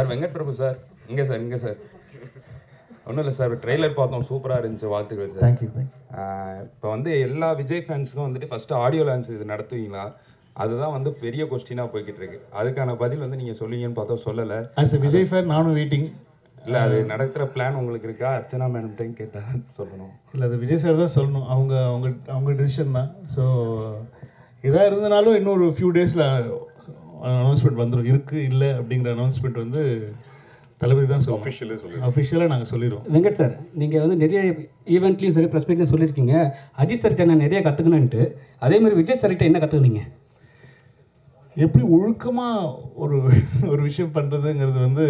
Sir Venkat Prabhu sir இங்கே sir ஒன்றும் இல்லை சார் ட்ரெய்லர் பார்த்தோம் சூப்பராக இருந்துச்சு வாழ்த்துக்கள் சார். தேங்க்யூ. இப்போ வந்து எல்லா விஜய் ஃபேன்ஸுக்கும் வந்துட்டு ஃபஸ்ட்டு ஆடியோ லான்ச் இது நடத்துவீங்களா? அதுதான் வந்து பெரிய கொஸ்டினாக போய்கிட்டு இருக்கு. அதுக்கான பதில் வந்து நீங்கள் சொல்லுவீங்கன்னு பார்த்தா சொல்லலை. ஆஸ் எ விஜய் ஃபேன் நானும் வெயிட்டிங். இல்லை அது நடக்கிற பிளான் உங்களுக்கு இருக்கா? அர்ச்சனா மேடம்கிட்டையும் கேட்டால் சொல்லணும். இல்லை அது விஜய் சார் தான் சொல்லணும். அவங்க டிசிஷன் தான். ஸோ இதாக இருந்தனாலும் இன்னொரு ஃபியூ டேஸில் அனௌன்ஸ்மெண்ட் வந்துடும். இருக்குது இல்லை அப்படிங்கிற அனௌன்ஸ்மெண்ட் வந்து தளபதி தான் சொல்லுவோம். அஃபிஷியலாக நாங்கள் சொல்லிடுவோம். வெங்கட் சார், நீங்கள் வந்து நிறைய ஈவெண்ட்லையும் சரி ப்ரெஸ் மீட்லையும் சொல்லியிருக்கீங்க அஜித் சார்கிட்ட நான் நிறைய கற்றுக்கணுன்ட்டு. அதேமாதிரி விஜய் சார்கிட்ட என்ன கற்றுக்குனீங்க? எப்படி ஒழுக்கமாக ஒரு விஷயம் பண்ணுறதுங்கிறது வந்து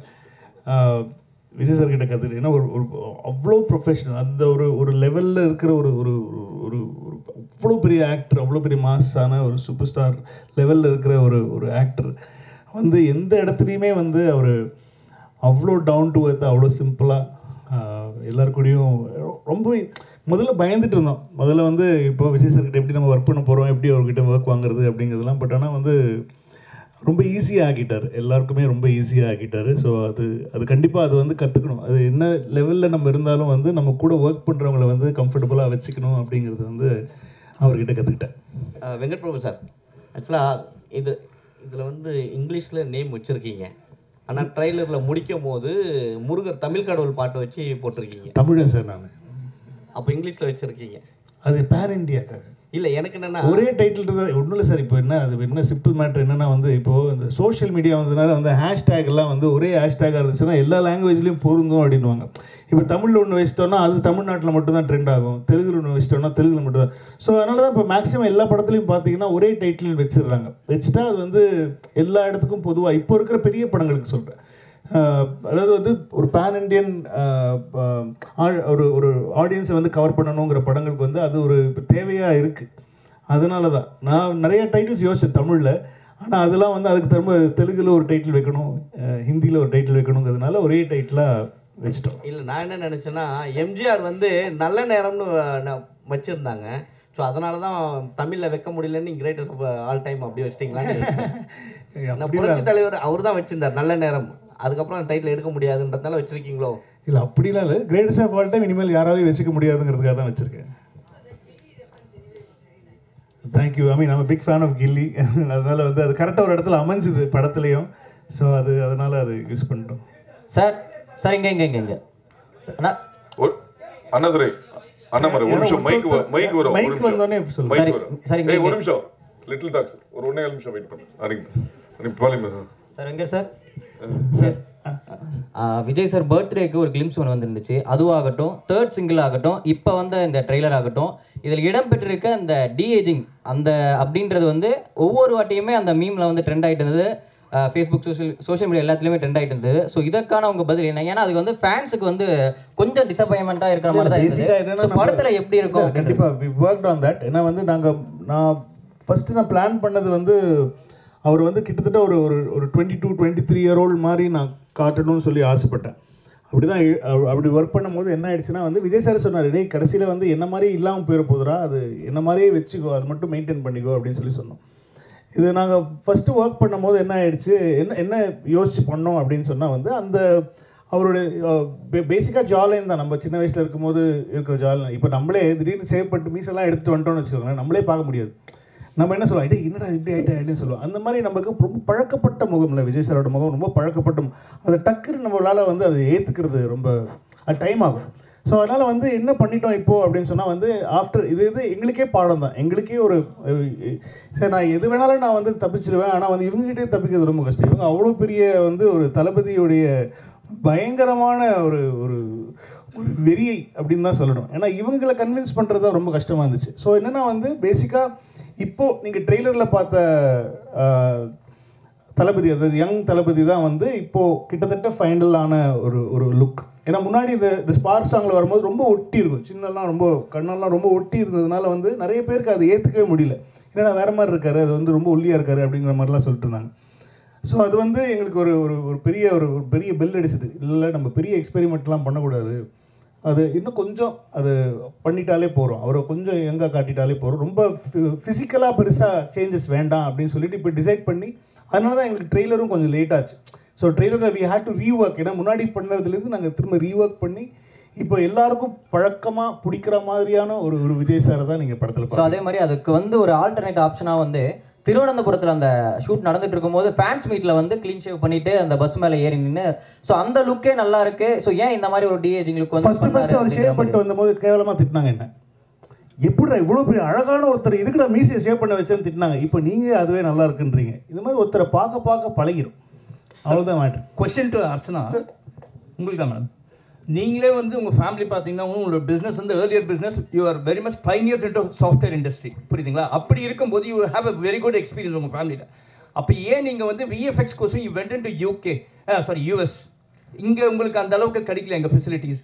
விஜய் சார்கிட்ட கற்றுக்கிட்டு. ஏன்னா ஒரு அவ்வளோ ப்ரொஃபஷனல், அந்த ஒரு லெவலில் இருக்கிற ஒரு ஒரு ஒரு அவ்வளோ பெரிய ஆக்டர், அவ்வளோ பெரிய மாஸான ஒரு சூப்பர் ஸ்டார் லெவலில் இருக்கிற ஒரு ஆக்டர் வந்து எந்த இடத்துலையுமே வந்து அவர் அவ்வளோ டவுன் டு எர்த், அவ்வளோ சிம்பிளாக எல்லாருக்கூடையும் ரொம்ப முதல்ல பயந்துட்டு இருந்தோம். முதல்ல வந்து இப்போ விஜய் சார்கிட்ட எப்படி நம்ம ஒர்க் பண்ண போகிறோம், எப்படி அவர்கிட்ட ஒர்க் வாங்குறது அப்படிங்கிறதுலாம். பட் ஆனால் வந்து ரொம்ப ஈஸியாக ஆக்கிட்டார், எல்லாருக்குமே ரொம்ப ஈஸியாக ஆக்கிட்டார். ஸோ அது கண்டிப்பாக அது வந்து கற்றுக்கணும். அது என்ன லெவலில் நம்ம இருந்தாலும் வந்து நம்ம கூட ஒர்க் பண்ணுறவங்கள வந்து கம்ஃபர்டபுளாக வச்சுக்கணும் அப்படிங்கிறது வந்து அவர்கிட்ட கற்றுக்கிட்டேன். வெங்கட் பிரபு சார், ஆக்சுவலாக இதில் வந்து இங்கிலீஷில் நேம் வச்சுருக்கீங்க. ஆனால் ட்ரைலரில் முடிக்கும் போது முருகர் தமிழ் கடவுள் பாட்டை வச்சு போட்டிருக்கீங்க. தமிழன் சார் நான். அப்போ இங்கிலீஷில் வச்சுருக்கீங்க. அது பேர் இண்டியாக்காக இல்லை, எனக்கு என்னென்னா ஒரே டைட்டில் இருந்தால் ஒன்றும் இல்லை சார். இப்போ என்ன சிம்பிள் மேட்ரு என்னென்னா வந்து இப்போது இந்த சோஷியல் மீடியா வந்ததுனால வந்து ஹேஷ்டேக்லாம் வந்து ஒரே ஹேஷ்டேக்காக இருந்துச்சுன்னா எல்லா லாங்குவேஜ்லேயும் பொருந்தும் அப்படின்வாங்க. இப்போ தமிழில் ஒன்று வச்சிட்டோன்னா அது தமிழ்நாட்டில் மட்டும்தான் ட்ரெண்ட் ஆகும், தெலுங்குல ஒன்று வச்சிட்டோன்னா தெலுங்குல மட்டும்தான். ஸோ அதனால தான் இப்போ மேக்ஸிமம் எல்லா படத்துலையும் பார்த்தீங்கன்னா ஒரே டைட்டில் வச்சிடுறாங்க. வச்சுட்டா அது வந்து எல்லா இடத்துக்கும் பொதுவாக இப்போ இருக்கிற பெரிய படங்களுக்கு சொல்கிறேன். அதாவது வந்து ஒரு பேன் இண்டியன் ஒரு ஆடியன்ஸை வந்து கவர் பண்ணணுங்கிற படங்களுக்கு வந்து அது ஒரு தேவையாக இருக்குது. அதனால தான் நான் நிறைய டைட்டில்ஸ் யோசித்தேன் தமிழில். ஆனால் அதெல்லாம் வந்து அதுக்கு திரும்ப தெலுங்கில் ஒரு டைட்டில் வைக்கணும், ஹிந்தியில் ஒரு டைட்டில் வைக்கணுங்கிறதுனால ஒரே டைட்டிலாக வச்சுட்டோம். இல்லை, நான் என்ன நினச்சேன்னா எம்ஜிஆர் வந்து நல்ல நேரம்னு வச்சுருந்தாங்க. ஸோ அதனால தான் தமிழில் வைக்க முடியலன்னு கிரேட்டஸ்ட் ஆஃப் ஆல் டைம் அப்படி வச்சிட்டிங்களான்னு. புரட்சி தலைவர் அவர் தான் வச்சுருந்தார் நல்ல நேரம். அதுக்கப்புறம் டைட்டில் எடுக்க முடியாதுன்றதுனால வச்சுருக்கீங்களோ? இல்லை, அப்படிலாம் இல்லை. கிரேட்டஸ்ட் ஆஃப் ஆல் டைம் இனிமேல் யாராலையும் வச்சுக்க முடியாதுங்கிறதுக்காக தான் வச்சுருக்கேன். தேங்க்யூ. ஐ மீன், நம்ம பிக் ஃபேன் ஆஃப் கில்லி. அதனால் வந்து அது கரெக்டாக ஒரு இடத்துல அமைஞ்சுது படத்துலையும். ஸோ அதனால் அது யூஸ் பண்ணிட்டோம். சார் இங்கே அண்ணாதுரை அண்ணாமரை ஒரு நிமிஷம் மைக் வரும். மைக் வந்தோடனே சொல்லுங்க சார். இங்கே ஒரு நிமிஷம் லிட்டில் டாக்ஸ் ஒரு 1.5 நிமிஷம் வெயிட் பண்ணுங்க. சார் எங்கே சார்? சார் விஜய் சார் பர்த்டேக்கு ஒரு கிளிம்ஸ் ஒன்று வந்துருந்துச்சு. அதுவாகட்டும், தேர்ட் சிங்கிள் ஆகட்டும், இப்போ வந்த இந்த ட்ரெய்லர் ஆகட்டும், இதில் இடம்பெற்றிருக்க அந்த டிஏஜிங் அந்த அப்படின்றது வந்து ஒவ்வொரு வாட்டியுமே அந்த மீமில் வந்து ட்ரெண்ட் ஆகிட்டு இருந்தது. ஃபேஸ்புக் சோஷியல் மீடியா எல்லாத்துலேயுமே ட்ரெண்ட் ஆகிட்டு இருந்தது. ஸோ இதற்கான உங்கள் பதில் என்ன? ஏன்னா அதுக்கு வந்து ஃபேன்ஸுக்கு வந்து கொஞ்சம் டிசப்பாயின்மெண்ட்டாக இருக்கிற மாதிரி தான் இருக்குது. படத்தில் எப்படி இருக்கும்? கண்டிப்பாக வி ஒர்க்ட் ஆன் தட். ஏன்னா வந்து நான் ஃபஸ்ட்டு நான் பிளான் பண்ணது வந்து அவர் வந்து கிட்டத்தட்ட ஒரு 22-23 இயர் ஓல்டு மாதிரி நான் காட்டணும்னு சொல்லி ஆசைப்பட்டேன். அப்படி ஒர்க் பண்ணும்போது என்ன ஆயிடுச்சுன்னா வந்து விஜய் சார் சொன்னார், டேய் கடைசியில் வந்து என்ன மாதிரி இல்லாமல் போயிட போதுரா, அது என்ன மாதிரியே வச்சுக்கோ, அது மட்டும் மெயின்டைன் பண்ணிக்கோ அப்படின்னு சொல்லி சொன்னோம். இது நாங்கள் ஃபஸ்ட்டு ஒர்க் பண்ணும்போது என்ன ஆயிடுச்சு, என்ன யோசிச்சு பண்ணோம் அப்படின்னு சொன்னால் வந்து அந்த அவருடைய பேசிக்காக ஜாலைன் தான். நம்ம சின்ன வயசில் இருக்கும்போது இருக்கிற ஜாலைன் இப்போ நம்மளே திடீர்னு சேவ் பண்ணிட்டு மீசெல்லாம் எடுத்துகிட்டு வந்துட்டோம்னு வச்சுக்கோங்களேன், நம்மளே பார்க்க முடியாது. நம்ம என்ன சொல்லுவோம், ஐட்டே என்னடா இப்படி ஆகிட்டேன் அப்படின்னு சொல்லுவோம். அந்த மாதிரி நமக்கு ரொம்ப பழக்கப்பட்ட முகம் இல்லை, விஜய் சாரோட முகம் ரொம்ப பழக்கப்பட்ட. அதை டக்குன்னு நம்மளால் வந்து அதை ஏற்றுக்கிறது ரொம்ப டைம் ஆகும். ஸோ அதனால் வந்து என்ன பண்ணிட்டோம் இப்போது அப்படின்னு சொன்னால் வந்து ஆஃப்டர் இது எங்களுக்கே பாடம் தான். எங்களுக்கே ஒரு சரி நான் எது வேணாலும் நான் வந்து தப்பிச்சிடுவேன், ஆனால் வந்து இவங்ககிட்டே தப்பிக்கிறது ரொம்ப கஷ்டம். இவங்க அவ்வளோ பெரிய வந்து ஒரு தளபதியுடைய பயங்கரமான ஒரு ஒரு வெறியை அப்படின்னு தான் சொல்லணும். ஏன்னா இவங்களை கன்வின்ஸ் பண்ணுறது தான் ரொம்ப கஷ்டமாக இருந்துச்சு. ஸோ என்னென்னா வந்து பேசிக்காக இப்போது நீங்கள் ட்ரெய்லரில் பார்த்த தளபதி, அதாவது யங் தளபதி தான் வந்து இப்போது கிட்டத்தட்ட ஃபைனலான ஒரு லுக். ஏன்னா முன்னாடி இந்த ஸ்பார்க் சாங்கில் வரும்போது ரொம்ப ஒட்டி இருக்கும், சின்னெல்லாம் ரொம்ப கண்ணெல்லாம் ரொம்ப ஒட்டி இருந்ததுனால வந்து நிறைய பேருக்கு அதை ஏற்றுக்கவே முடியல. ஏன்னா வேறு மாதிரி இருக்காரு, அது வந்து ரொம்ப ஒல்லியாக இருக்காரு அப்படிங்கிற மாதிரிலாம் சொல்லிட்டு இருந்தாங்க. ஸோ அது வந்து எங்களுக்கு ஒரு பெரிய பெல் அடிச்சுது. இல்லை நம்ம பெரிய எக்ஸ்பெரிமெண்ட்லாம் பண்ணக்கூடாது, அது இன்னும் கொஞ்சம் அது பண்ணிட்டாலே போகிறோம், அவரை கொஞ்சம் யங்காக காட்டிட்டாலே போகிறோம், ரொம்ப ஃபிசிக்கலாக பெருசாக சேஞ்சஸ் வேண்டாம் அப்படின்னு சொல்லிட்டு இப்போ டிசைட் பண்ணி அதனால தான் எங்களுக்கு ட்ரெய்லரும் கொஞ்சம் லேட் ஆச்சு. ஸோ ட்ரெய்லரில் வி ஹேட் டு ரீஒர்க். ஏன்னா முன்னாடி பண்ணதுலேருந்து நாங்கள் திரும்ப ரீஒர்க் பண்ணி இப்போ எல்லாருக்கும் பழக்கமாக பிடிக்கிற மாதிரியான ஒரு விஜய் சாரை தான் நீங்கள் படத்தில். ஸோ அதே மாதிரி அதுக்கு வந்து ஒரு ஆல்டர்னேட் ஆப்ஷனாக வந்து திருவனந்தபுரத்தில் அந்த ஷூட் நடந்துட்டு இருக்கும்போது ஃபேன்ஸ் மீட்டில் வந்து க்ளீன் ஷேவ் பண்ணிட்டு அந்த பஸ் மேலே ஏறி நின்று, ஸோ அந்த லுக்கே நல்லா இருக்கு. ஸோ ஏன் இந்த மாதிரி ஒரு டிஏஜிங் லுக் வந்து ஃபர்ஸ்ட் அவர் ஷேவ் பண்ணிட்டு வந்தபோது கேவலமாக திட்டினாங்க, என்ன எப்படிடா இவ்வளோ பெரிய அழகான ஒருத்தர் இதுக்கு நான் மீசியை ஷேவ் பண்ண வச்சேன்னு திட்டினாங்க. இப்போ நீங்கள் அதுவே நல்லா இருக்குன்றீங்க. இது மாதிரி ஒருத்தரை பார்க்க பழகிடும், அவ்வளோதான் மேட்ரு. கொஸ்டின் டு அர்ச்சனா, உங்களுக்கு தான் மேடம். நீங்களே வந்து உங்கள் ஃபேமிலி பார்த்தீங்கன்னா உங்களோட பிஸ்னஸ் வந்து earlier business, you are very much pioneers into software industry, புரியுதுங்களா? அப்படி இருக்கும்போது you have a very good experience உங்கள் ஃபேமிலியில். அப்போ ஏன் நீங்கள் வந்து விஎஃப்எக்ஸ் கோர்ஸும் யூ வெண்ட் இன்டு யூஎஸ், இங்கே உங்களுக்கு அந்த அளவுக்கு கிடைக்கல எங்கள் ஃபெசிலிட்டிஸ்?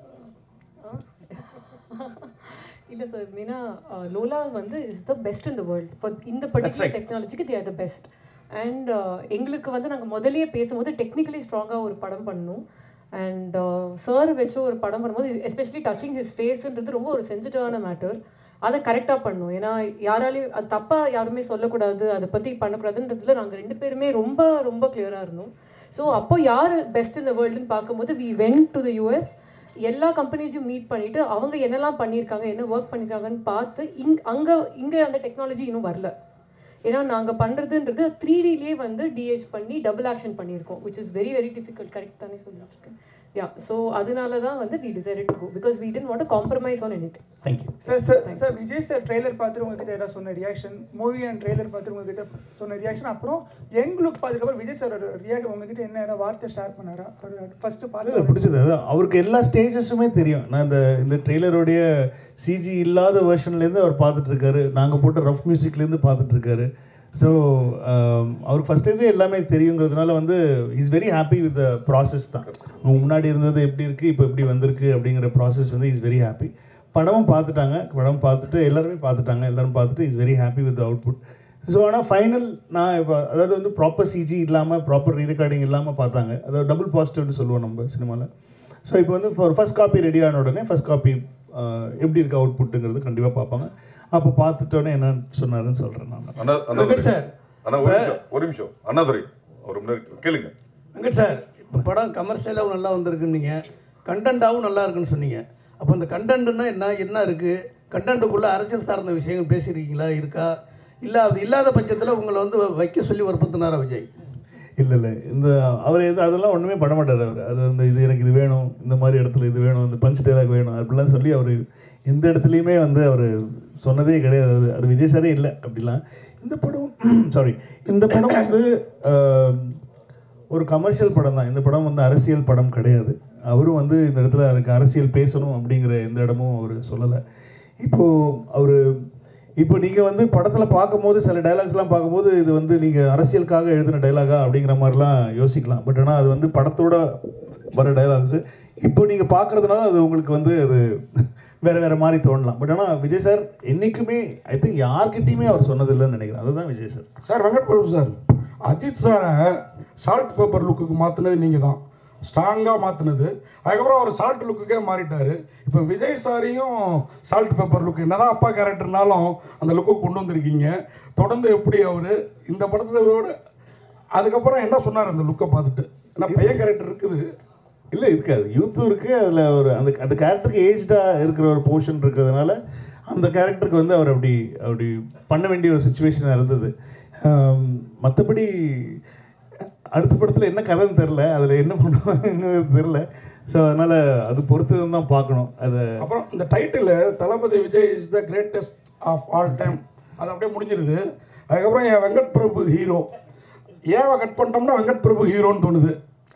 இல்லை சார், ஏன்னா லோலா வந்து is the best in the world for இந்த பர்டிகுலர் டெக்னாலஜிக்கு they are the best. And எங்களுக்கு வந்து நாங்கள் முதலியே பேசும்போது டெக்னிக்கலி ஸ்ட்ராங்காக ஒரு படம் பண்ணணும். அண்ட் சார் வச்சு ஒரு படம் பண்ணும்போது எஸ்பெஷலி டச்சிங் ஹிஸ் ஃபேஸுன்றது ரொம்ப ஒரு சென்சிட்டிவான மேட்டர். அதை கரெக்டாக பண்ணணும். ஏன்னா யாராலையும் அது தப்பாக யாருமே சொல்லக்கூடாது, அதை பற்றி பண்ணக்கூடாதுன்றதுல நாங்கள் 2 பேருமே ரொம்ப ரொம்ப கிளியராக இருந்தோம். ஸோ அப்போ யார் பெஸ்ட் இந்த வேர்ல்டுன்னு பார்க்கும்போது we went to the US. எல்லா கம்பெனிஸையும் மீட் பண்ணிவிட்டு அவங்க என்னெல்லாம் பண்ணியிருக்காங்க, என்ன ஒர்க் பண்ணியிருக்காங்கன்னு பார்த்து இங்கே அந்த டெக்னாலஜி இன்னும் வரல. ஏன்னா நாங்கள் பண்ணுறதுன்றது 3Dலேயே வந்து டிஹெச் பண்ணி டபுள் ஆக்ஷன் பண்ணியிருக்கோம், which is very very difficult. Correct தானே சொல்லிட்டு இருக்கேன்? யா, ஸோ அதனால தான் வந்து we decided to go because we didn't want to compromise on anything. Thank you sir. Vijay sir trailer பார்த்துட்டு உங்ககிட்ட ஏதாவது சொன்ன ரியாக்ஷன், மூவி அண்ட் ட்ரெய்லர் பார்த்துட்டு உங்ககிட்ட சொன்ன ரியாக்ஷன், அப்புறம் யங் லுக் பார்த்துக்கப்புறம் விஜய் சார் உங்ககிட்ட என்ன ஏதாவது வார்த்தை ஷேர் பண்ணாரா? அவர் ஃபர்ஸ்ட் பார்த்து பிடிச்சது அவருக்கு எல்லா ஸ்டேஜஸுமே தெரியும். நான் இந்த ட்ரெய்லருடைய சிஜி இல்லாத வெர்ஷன்லேருந்து அவர் பார்த்துட்ருக்காரு, நாங்கள் போட்ட ரஃப் மியூசிக்லேருந்து பார்த்துட்ருக்காரு. ஸோ அவருக்கு ஃபஸ்ட்டே எல்லாமே தெரியுங்கிறதுனால வந்து is very happy with the process தான். முன்னாடி இருந்தது எப்படி இருக்குது, இப்போ எப்படி வந்திருக்கு அப்படிங்கிற ப்ராசஸ் வந்து இஸ் வெரி ஹாப்பி. படமும் பார்த்துட்டாங்க, படம் பார்த்துட்டு எல்லாரும் பார்த்துட்டு is very happy with the output. So ஆனால் ஃபைனல் நான் இப்போ அதாவது வந்து ப்ராப்பர் சிஜி இல்லாமல் ப்ராப்பர் ரீரெக்கார்டிங் இல்லாமல் பார்த்தாங்க. அதாவது டபுள் பாசிட்டிவ்னு சொல்லுவோம் நம்ம சினிமாவில். ஸோ இப்போ வந்து ஃபர்ஸ்ட் காப்பி ரெடி ஆன உடனே ஃபர்ஸ்ட் காப்பி எப்படி இருக்குது அவுட்புட்டுங்கிறது கண்டிப்பாக பார்ப்பாங்க. அப்போ பார்த்துட்டோன்னே என்ன சொன்னாருன்னு சொல்கிறேன் நான். வெங்கட் சார், ஒரு நிமிஷம் அண்ணாதுரை ஒரு கேளுங்க. வெங்கட் சார், இப்போ படம் கமர்ஷியலாகவும் நல்லா வந்திருக்குன்னு நீங்கள், கண்டென்ட்டாகவும் நல்லா இருக்குன்னு சொன்னீங்க. அப்போ இந்த கண்டென்ட்னா என்ன இருக்குது? கண்டென்ட்டுக்குள்ளே அரசியல் சார்ந்த விஷயங்கள் பேசியிருக்கீங்களா, இருக்கா? இல்லை அது இல்லாத பட்சத்தில் உங்களை வந்து வைக்க சொல்லி வற்புறுத்தினாரா விஜய்? இல்லை இந்த அவர் அதெல்லாம் ஒன்றுமே பண்ண மாட்டார். அவர் அது வந்து இது எனக்கு இது வேணும், இந்த மாதிரி இடத்துல இது வேணும், இந்த பஞ்ச் டைலாக் வேணும் அப்படிலாம் சொல்லி அவர் எந்த இடத்துலையுமே வந்து அவர் சொன்னதே கிடையாது. அது விஜய் சாரே இல்லை அப்படிலாம். இந்த படம் வந்து ஒரு கமர்ஷியல் படம் தான். இந்த படம் வந்து அரசியல் படம் கிடையாது. அவரும் வந்து இந்த இடத்துல எனக்கு அரசியல் பேசணும் அப்படிங்கிற எந்த இடமும் அவர் சொல்லலை. இப்போ நீங்கள் வந்து படத்தில் பார்க்கும்போது சில டைலாக்ஸ்லாம் பார்க்கும்போது இது வந்து நீங்கள் அரசியலுக்காக எழுதின டைலாகா அப்படிங்கிற மாதிரிலாம் யோசிக்கலாம். பட் ஆனால் அது வந்து படத்தோட வர டைலாக்ஸு. இப்போ நீங்கள் பார்க்குறதுனால அது உங்களுக்கு வந்து அது வேறு மாதிரி தோணலாம். பட் ஆனால் விஜய் சார் என்றைக்குமே ஐ திங்க் யார்கிட்டையுமே அவர் சொன்னதில்லைன்னு நினைக்கிறேன். அதுதான் Vijay sir. Sir Venkat Prabhu sir, Ajith சாரை சால்ட் பேப்பர் லுக்குக்கு மாற்றினது நீங்கள் தான், ஸ்ட்ராங்காக மாற்றினது. அதுக்கப்புறம் அவர் சால்ட் லுக்குக்கே மாறிட்டார். இப்போ விஜய் சாரையும் சால்ட் பேப்பர் லுக்கு என்னதான் அப்பா கேரக்டர்னாலும் அந்த லுக்கு கொண்டு வந்திருக்கீங்க. தொடர்ந்து எப்படி அவர் இந்த படத்தோட அதுக்கப்புறம் என்ன சொன்னார் அந்த லுக்கை பார்த்துட்டு? ஏன்னா பையன் கேரக்டர் இருக்குது, இல்லை இருக்காது, யூத்தும் இருக்குது. அதில் ஒரு அந்த கேரக்டருக்கு ஏஜ்டாக இருக்கிற ஒரு போர்ஷன் இருக்கிறதுனால அந்த கேரக்டருக்கு வந்து அவர் அப்படி பண்ண வேண்டிய ஒரு சுச்சுவேஷனாக இருந்தது. மற்றபடி அடுத்த படத்தில் என்ன கதைன்னு தெரில, அதில் என்ன பண்ணுவாங்கன்னு தெரில. ஸோ அதனால் அது பொறுத்து தான் பார்க்கணும். அப்புறம் இந்த title Thalapathy Vijay is the greatest of all time, அது அப்படியே முடிஞ்சிருது. அதுக்கப்புறம் என் வெங்கட் பிரபு ஹீரோ, ஏவை கட் பண்ணிட்டோம்னா வெங்கட் பிரபு ஹீரோன்னு தோணுது.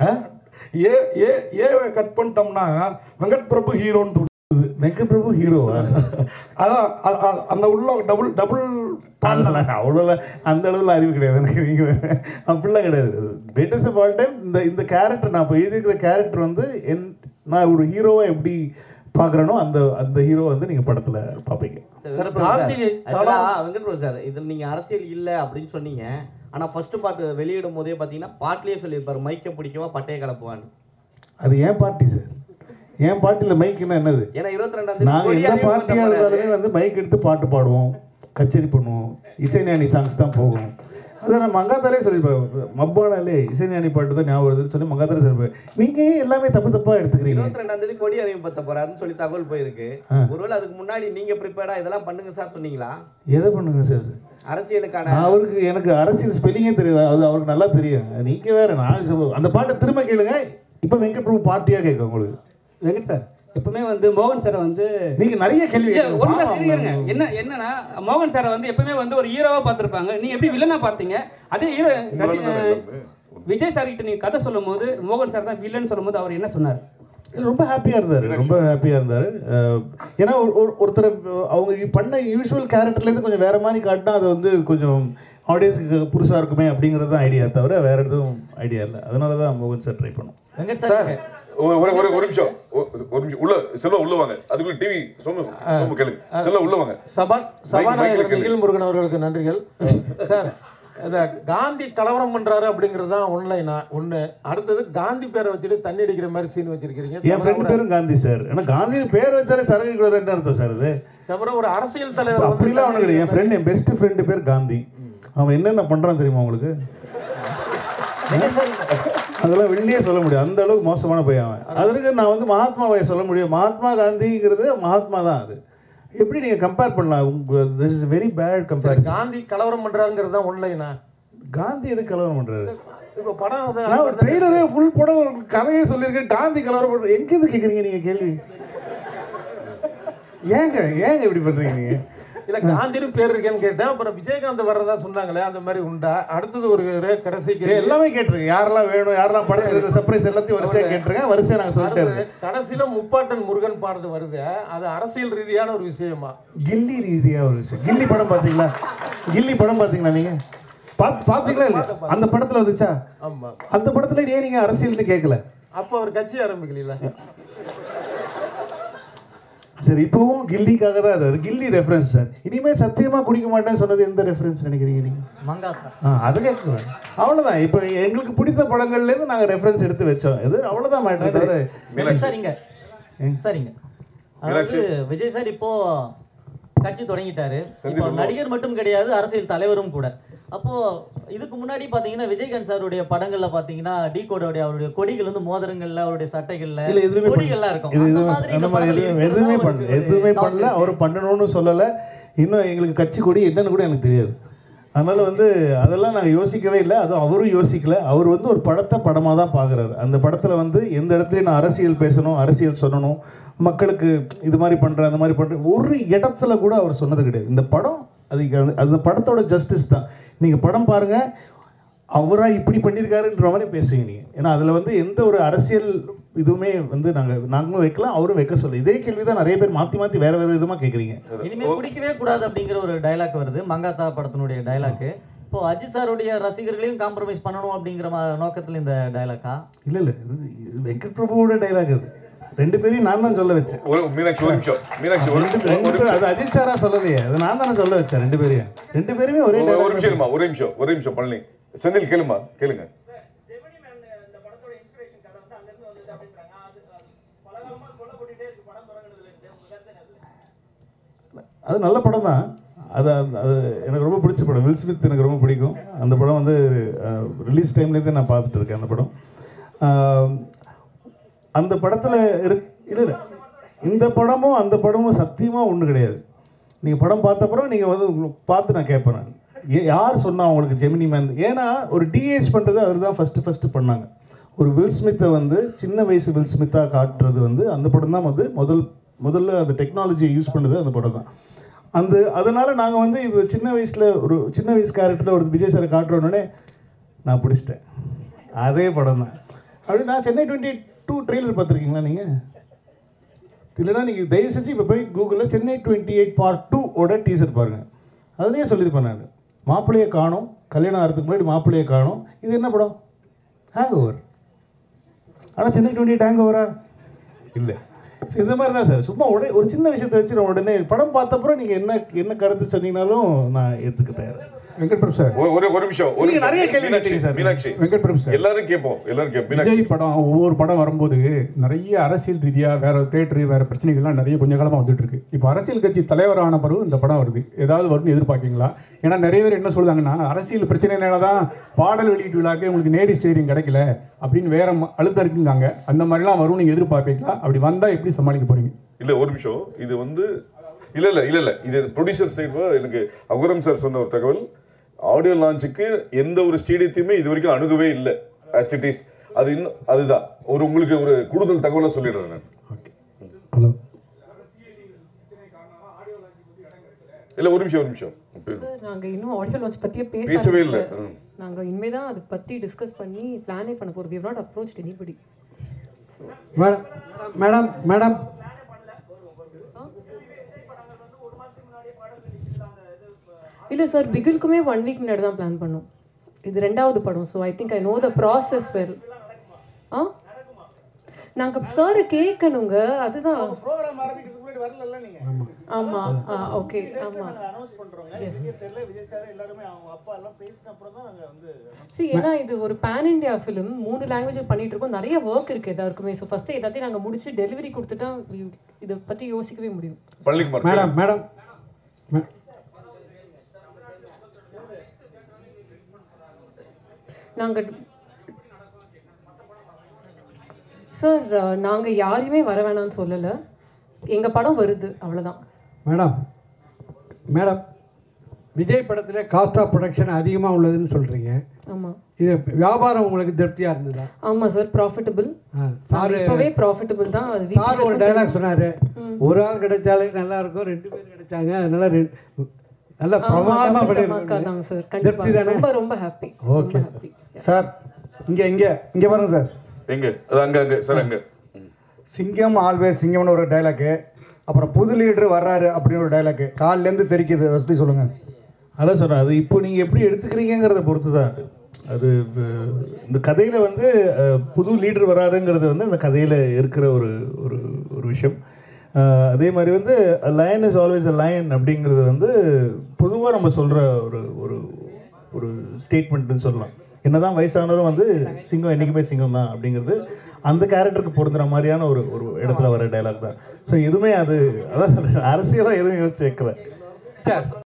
ஏவை கட் பண்ணிட்டோம்னா வெங்கட் பிரபு ஹீரோன்னு தோணுது. வெங்கட் பிரபு ஹீரோவா? அதான் அந்த உள்ள டபுள் அவ்வளோலாம் அந்த அளவில் அறிவு கிடையாது எனக்கு. நீங்கள் அப்படிலாம் கிடையாது. கிரேட்டஸ்ட் ஆஃப் ஆல் டைம் இந்த கேரக்டர் நான் இப்போ எழுதியிருக்கிற கேரக்டர் வந்து நான் ஒரு ஹீரோவை எப்படி பார்க்குறேனோ அந்த ஹீரோ வந்து நீங்கள் படத்தில் பார்ப்பீங்க. வெங்கட் பிரபு சார், இதில் நீங்கள் அரசியல் இல்லை அப்படின்னு சொன்னீங்க. ஆனால் ஃபர்ஸ்ட் பாட்டு வெளியிடும் போதே பார்த்தீங்கன்னா பாட்டிலே சொல்லியிருப்பாரு, மைக்கை பிடிக்கவா பட்டையை கலப்புவான்னு. அது ஏன் பார்ட்டி சார்? ஏன் பாட்டில் மைக்குன்னா என்னது? ஏன்னா 22 நாங்கள் என்ன பார்ட்டியாக இருந்தாலுமே வந்து மைக் எடுத்து பாட்டு பாடுவோம், கச்சேரி பண்ணுவோம், இசைஞானி சாங்ஸ் தான் போகும். அதை நான் மங்காத்தாலே சொல்லியிருப்பேன். மப்பானாலே இசைஞானி பாட்டு தான் ஞாபகம் வருதுன்னு சொல்லி மங்காத்தாலே சொல்லியிருப்பேன். நீங்கள் எல்லாமே தப்பாக எடுத்துக்கிறீங்க. 22ஆம் தேதி கொடி அறிவிப்பத்த போறாருன்னு சொல்லி தகவல் போயிருக்கு. ஒருவேளை அதுக்கு முன்னாடி நீங்கள் ப்ரிப்பேர்டாக இதெல்லாம் பண்ணுங்க சார் சொன்னீங்களா? எதை பண்ணுங்க சார்? அரசியலுக்கான அவருக்கு எனக்கு அரசியல் ஸ்பெல்லிங்கே தெரியாது, அது அவருக்கு நல்லா தெரியும். நீங்கள் வேறு நான் அந்த பாட்டை திரும்ப கேளுங்க. இப்போ வெங்கட் பிரபு பார்ட்டியாக கேட்க உங்களுக்கு. வெங்கட் சார் எப்பவுமே வந்து மோகன் சாரை வந்து நீங்கள் நிறைய கேள்வி என்னன்னா மோகன் சாரை வந்து எப்பவுமே வந்து ஒரு ஹீரோவாக பார்த்துருப்பாங்க. நீங்கள் எப்படி வில்லனாக பார்த்தீங்க? அதே ஹீரோ விஜய் சார் கிட்ட நீங்கள் கதை சொல்லும் போது மோகன் சார் தான் வில்லன் சொல்லும் போது அவர் என்ன சொன்னார்? ரொம்ப ஹாப்பியாக இருந்தார், ரொம்ப ஹாப்பியாக இருந்தார். ஏன்னா ஒருத்தர் அவங்க பண்ண யூஸ்வல் கேரக்டர்லேருந்து கொஞ்சம் வேறு மாதிரி காட்டினா அது வந்து கொஞ்சம் ஆடியன்ஸுக்கு புதுசாக இருக்குமே அப்படிங்கிறது தான் ஐடியா, தவிர வேறு எதுவும் ஐடியா இல்லை. அதனால தான் மோகன் சார் ட்ரை பண்ணோம். வெங்கட் சார் ஒரு நிமிஷம் உள்ள செல்வா உள்ள வாங்க. அதுக்குள்ள டிவி சோமு கேளுங்க. செல்வா உள்ள வாங்க. சபாநாயகர் நிகில் முருகன் அவர்களுக்கு நன்றிகள். சார் இந்த காந்தி கலவரம் பண்றாரு அப்படிங்கிறது தான் ஒன்று. அடுத்தது காந்தி பேரை வச்சுட்டு தண்ணி அடிக்கிற மாதிரி சீன் வச்சிருக்கீங்க. என் ஃப்ரெண்ட் பேரும் காந்தி சார். ஏன்னா காந்தி பேர் வச்சாலே சரக்கு கூட என்ன அர்த்தம் சார்? அது தவிர ஒரு அரசியல் தலைவர் அப்படிலாம் அவனுக்கு கிடையாது. என் ஃப்ரெண்ட், என் பெஸ்ட் ஃப்ரெண்டு பேர் காந்தி. அவன் என்னென்ன பண்ணுறான்னு தெரியுமா உங்களுக்கு? அதெல்லாம் வெளியே சொல்ல முடியும், அந்த அளவுக்கு மோசமான போய் அவன். அதற்கு நான் வந்து மகாத்மாவை சொல்ல முடியும். மகாத்மா காந்திங்கிறது மகாத்மா தான். அது எப்படி நீங்கள் கம்பேர் பண்ணலாம்? This is very bad comparison. Gandhi கலவரம் பண்ணுறாருங்கிறது தான் ஒன்லைனா. காந்தி எது கலவரம் பண்ணுறாரு? இப்போ படம் நான் ஒரு ட்ரெய்லரே ஃபுல் படம் ஒரு கதையே சொல்லியிருக்கேன். காந்தி கலவரம் பண்ணுற எங்கேருந்து கேட்குறீங்க நீங்கள் கேள்வி? ஏங்க இப்படி பண்ணுறீங்க நீங்கள்? இல்லை காந்தின்னு பேர் இருக்கேன்னு கேட்டேன். அப்புறம் விஜயகாந்த் வர்றதா சொன்னாங்களே, அந்த மாதிரி உண்டா? அடுத்தது ஒரு கடைசிக்கு எல்லாமே கேட்டிருக்கேன். யாரெல்லாம் வேணும், யாரெல்லாம் படத்தில் இருக்கிற சர்ப்ரைஸ் எல்லாத்தையும் வரிசையாக கேட்டிருக்கேன். வரிசையாக நாங்கள் சொல்லிட்டு கடைசியில் முப்பாட்டன் முருகன் பாடுறது வருது. அது அரசியல் ரீதியான ஒரு விஷயமா? கில்லி ரீதியாக ஒரு விஷயம். கில்லி படம் பார்த்தீங்களா? கில்லி படம் பார்த்தீங்களா நீங்கள்? பார்த்தீங்களா இல்லை? அந்த படத்தில் வந்துச்சா? ஆமாம். அந்த படத்தில் ஏன் நீங்கள் அரசியல்னு கேட்கல? அப்போ அவர் கட்சி ஆரம்பிக்கல. சரி, இப்போவும் கில்லிக்காக தான் அது கில்லி ரெஃபரன்ஸ் சார். இனிமேல் சத்தியமாக குடிக்க மாட்டேன்னு சொன்னது எந்த ரெஃபரன்ஸ் நினைக்கிறீங்க நீங்கள்? மங்காத்தா. அது கேட்குவேன். அவ்வளோதான். இப்போ எங்களுக்கு பிடித்த படங்கள்லேருந்து நாங்கள் ரெஃபரன்ஸ் எடுத்து வச்சோம். இது அவ்வளோதான் மேட்டர் தவிர. சரிங்க. அதாவது விஜய் சார் இப்போ கட்சி தொடங்கிட்டாரு. இப்போ நடிகர் மட்டும் கிடையாது, அரசியல் தலைவரும் கூட. அப்போ இதுக்கு முன்னாடி பாத்தீங்கன்னா விஜயகாந்த் சாருடைய படங்கள்ல பாத்தீங்கன்னா டீகோடோட அவருடைய கொடிகள் வந்து மோதிரங்கள்ல அவருடைய சட்டைகள்ல கொடிகள்லாம் இருக்கும். எதுவுமே பண்ணல. அவர் பண்ணணும்னு சொல்லலை. இன்னும் எங்களுக்கு கட்சி கொடி என்னன்னு கூட எனக்கு தெரியாது. அதனால் வந்து அதெல்லாம் நாங்கள் யோசிக்கவே இல்லை. அதுவும் அவரும் யோசிக்கல. அவர் வந்து ஒரு படத்தை படமாக தான் பார்க்குறாரு. அந்த படத்தில் வந்து எந்த இடத்துலையும் நான் அரசியல் பேசணும், அரசியல் சொல்லணும், மக்களுக்கு இது மாதிரி பண்ணுறேன், அந்த மாதிரி பண்ணுறேன், ஒரு இடத்துல கூட அவர் சொன்னது கிடையாது. இந்த படம் அந்த படத்தோட ஜஸ்டிஸ் தான். நீங்கள் படம் பாருங்கள், அவராக இப்படி பண்ணியிருக்காருன்ற மாதிரி பேசுவீங்க நீங்கள். ஏன்னா அதில் வந்து எந்த ஒரு அரசியல் இதுவுமே வந்து நாங்களும் வைக்கலாம், அவரும் வைக்க சொல்ல. இதே கேள்வி தான் நிறைய பேர் மாற்றி வேறு விதமாக கேட்குறீங்க. இனிமேல் குடிக்கவே கூடாது அப்படிங்கிற ஒரு டைலாக் வருது, மங்காத்தா படத்தினுடைய டைலாக்கு. இப்போ அஜித் சாருடைய ரசிகர்களையும் காம்ப்ரமைஸ் பண்ணணும் அப்படிங்கிற நோக்கத்தில் இந்த டைலாக்கா? இல்லை இது வெங்கட் பிரபுவோட டைலாக். அது ரெண்டு பேரையும் நான் தான் சொல்ல வச்சேன். அது அஜித் சாரா சொல்லலையே, அது நான் தானே சொல்ல வச்சேன். ரெண்டு பேருமே ஒரே ஒரு நிமிஷம் பழனி செந்தில் கேளுங்க. அது நல்ல படம் தான். அது எனக்கு ரொம்ப பிடிச்ச படம். வில் ஸ்மித் எனக்கு ரொம்ப பிடிக்கும். அந்த படம் வந்து ரிலீஸ் டைம்லேருந்தே நான் பார்த்துட்டு இருக்கேன் அந்த படம். அந்த படத்தில் இல்லை இந்த படமும் அந்த படமும் சத்தியமாக ஒன்றும் கிடையாது. நீங்கள் படம் பார்த்தப்பறம் நீங்கள் வந்து பார்த்து நான் கேட்பேன். நான் யார் சொன்னால் அவங்களுக்கு ஜெமினி மேன்? ஏன்னா ஒரு டிஏஜ் பண்ணுறது அவர் தான் ஃபஸ்ட்டு பண்ணாங்க. ஒரு வில் ஸ்மித்தை வந்து சின்ன வயசு வில் ஸ்மித்தாக காட்டுறது வந்து அந்த படம் தான் வந்து முதல்ல அந்த டெக்னாலஜியை யூஸ் பண்ணது அந்த படம் தான். அதனால் நாங்கள் வந்து இப்போ சின்ன வயசு கேரக்டரில் ஒரு விஜய் சாரை காட்டுறோன்னே நான் பிடிச்சிட்டேன். அதே படம் தான். அப்படி நான் சென்னை 22 ட்ரெய்லர் பார்த்துருக்கீங்களா நீங்கள்? இல்லைனா நீங்கள் தயவு செஞ்சு இப்போ போய் கூகுளில் சென்னை 28 Part 2 டீசர் பாருங்கள். அதுலேயே சொல்லியிருப்பேன் நான், மாப்பிள்ளையை காணோம், கல்யாணம் ஆகிறதுக்கு முன்னாடி மாப்பிள்ளையை காணோம். இது என்ன படம்? Hang over. ஆனால் சென்னை 28 ஹேங் ஓவரா? இல்லை. ஸோ இந்த மாதிரி தான் சார். சும்மா ஒரு சின்ன விஷயத்தை வச்சு நான் உடனே படம் பார்த்தப்பறம் நீங்கள் என்ன கருத்து சொன்னீங்கனாலும் நான் ஏற்றுக்க தயார். வெங்கட் பிரபு சார் ஒரு நிமிஷம் நீங்க நிறைய கேள்வி கேட்டீங்க சார். மீனாட்சி வெங்கட் பிரபு சார் எல்லாரும் கேட்போம் மீனாட்சி விஜய் படம் ஒவ்வொரு படம் வரும்போது நிறைய அரசியல் ரீதியாக வேற தேட்டரு வேற பிரச்சனைகள்லாம் நிறைய கொஞ்ச காலமாக வந்துட்டு இருக்கு. இப்போ அரசியல் கட்சி தலைவரான பிறகு இந்த படம் வருது, ஏதாவது வரும்னு எதிர்பார்க்கீங்களா? ஏன்னா நிறைய பேர் என்ன சொல்றாங்கன்னா அரசியல் பிரச்சனைனால தான் பாடல் வெளியீட்டு விழாக்கு உங்களுக்கு நேரி ஸ்டேரியம் கிடைக்கல அப்படின்னு வேற அழுத்தம் இருக்குங்காங்க. அந்த மாதிரிலாம் வரும் நீங்க எதிர்பார்ப்பீங்களா? அப்படி வந்தா எப்படி சமாளிக்க போறீங்க? இல்ல ஒரு நிமிஷம், இது வந்து இல்ல இது ப்ரொடியூசர் சைடு எனக்கு அகுரம் சார் சொன்ன ஒரு தகவல், ஆடியோ லான்ச்சுக்கு எந்த ஒரு ஸ்டேடியத்தையுமே இது வரைக்கும் அணுகவே இல்லை as it is. அது இன்னும் அதுதான் உங்களுக்கு ஒரு கூடுதல் தகவலை சொல்லிடுறேன் நான். ஹலோ இல்ல ஒரு நிமிஷம் சார் நாங்க இன்னும் ஆடியோ லான்ச் பத்தியே பேசவே இல்லை. நாங்க இனிமே தான் அதை பத்தி டிஸ்கஸ் பண்ணி பிளானே பண்ண போறோம். we have not approached anybody. Madam இல்ல சார், பிகிலுக்குமே 1 வீக் முன்னாடி தான் பிளான் பண்ணோம். இது 2வது படம். So I think I know the process well. நாங்க சார் கேட்கணுங்க, அதுதான் ப்ரோகிராம் ஆரம்பிக்கிறதுக்கு முன்னாடி வரல நீங்க. ஆமா ஓகே ஆமா அனௌன்ஸ் பண்றோங்க. எனக்கு தெரியல, விஜய் சார் எல்லாரும் அவங்க அப்பா எல்லாம் பேசின அப்புறம் தான் நாங்க வந்து ஏன்னா இது ஒரு பேன் இண்டியா ஃபிலிம், 3 லாங்குவேஜில் பண்ணிட்டு இருக்கோம், நிறைய ஒர்க் இருக்கு எல்லாருக்குமே. ஸோ ஃபர்ஸ்ட் எல்லாத்தையும் நாங்க முடிச்சு டெலிவரி கொடுத்துட்டா இதை பத்தி யோசிக்கவே முடியும். மேடம் நாங்க சார் நாங்க யாரையுமே வர வேணாம்னு சொல்லல, எங்க படம் வருது அவ்வளவுதான். மேடம் விஜய் படத்தில் காஸ்ட் ஆஃப் ப்ரொடக்ஷன் அதிகமாக உள்ளதுன்னு சொல்கிறீங்க. ஆமாம். இது வியாபாரம் உங்களுக்கு திருப்தியாக இருந்ததா? ஆமாம் சார், ப்ராஃபிட்டபிள். சார் இப்போவே ப்ராஃபிட்டபிள் தான். சார் ஒரு டைலாக் சொன்னார், ஒரு ஆள் கிடைச்சாலே நல்லா இருக்கும், 2 பேர் கிடைச்சாங்க, அதனால நல்லா பிரமாதமாக பண்ணிருக்காங்க சார். திருப்தி தானே? ரொம்ப ரொம்ப ஹாப்பி. Okay sir. இங்கே பாருங்க சார், எங்க அது அங்க சார் அங்க சிங்கம் ஆல்வேஸ் சிங்கம்னு ஒரு டைலாக்கு, அப்புறம் புது லீடர் வர்றாரு அப்படின்னு ஒரு டைலாக்கு காலிலேருந்து தெரிக்குது. அதை பற்றி சொல்லுங்கள். அதான் சார், அது இப்போ நீங்கள் எப்படி எடுத்துக்கிறீங்கிறத பொறுத்து தான் அது. இந்த கதையில் வந்து புது லீடர் வராருங்கிறது வந்து அந்த கதையில் இருக்கிற ஒரு ஒரு ஒரு விஷயம். அதே மாதிரி வந்து lion is always a lion அப்படிங்கிறது வந்து பொதுவாக நம்ம சொல்கிற ஒரு ஒரு ஒரு ஸ்டேட்மெண்ட்னு சொல்லலாம். என்னதான் வயசானவரும் வந்து சிங்கம் என்றைக்குமே சிங்கம் தான் அப்படிங்கிறது அந்த கேரக்டருக்கு பொருந்துற மாதிரியான ஒரு ஒரு இடத்துல வர டைலாக் தான். ஸோ எதுவுமே அதான் சொல்கிறேன், அரசியலாக எதுவும் யோசிச்சு வைக்கல சார்.